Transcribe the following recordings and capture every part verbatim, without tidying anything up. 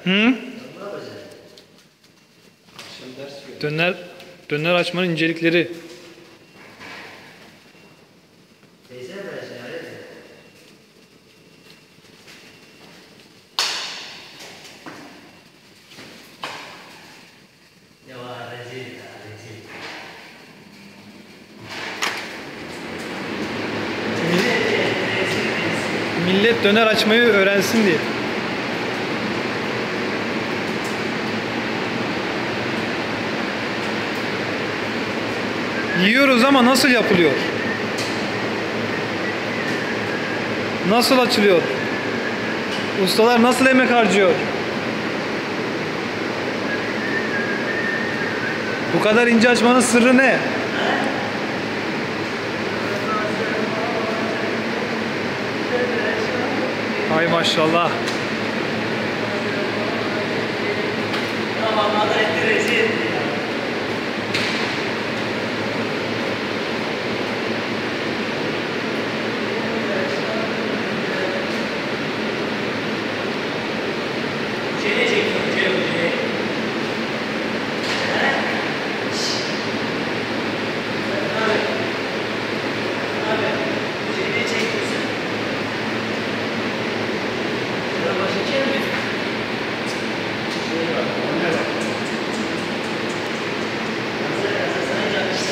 Hı? Ne yapacaksın? Akşam ders yok. Döner, döner açmanın incelikleri. Teyze vereceksin öyle mi? Ya var rezil ya rezil. Millet döner açmayı öğrensin diye. Yiyoruz ama nasıl yapılıyor? Nasıl açılıyor? Ustalar nasıl emek harcıyor? Bu kadar ince açmanın sırrı ne? Hay maşallah. Tamam hadi etti rezil. Cene çekiyorum cene cene. He? Abi. Abi. Cene çekiyorsun. Sıra başı çekiyor. Şöyle bak. Önüne bak. Hazır hazır sana yakışsa.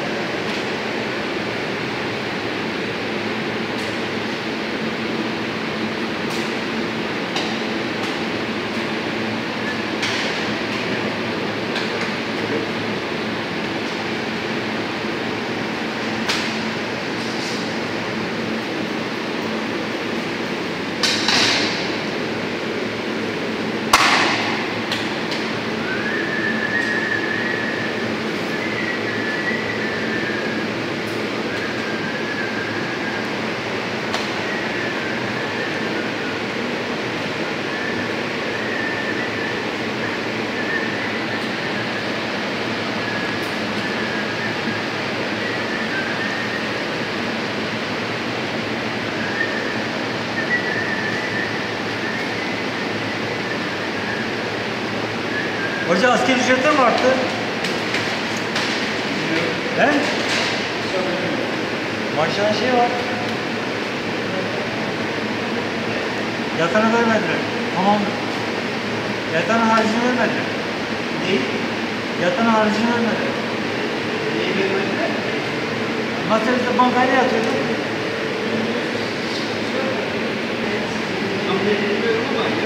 Hoca asker ücreti mi arttı? He? Maşallah şey var. Yatana vermediler. Tamam. Yatana harcını vermediler. Neyi? Yatana harcını vermediler. Neyi vermediler? Masanızda bankayla yatıyordu. Tam ne bilmiyorum ama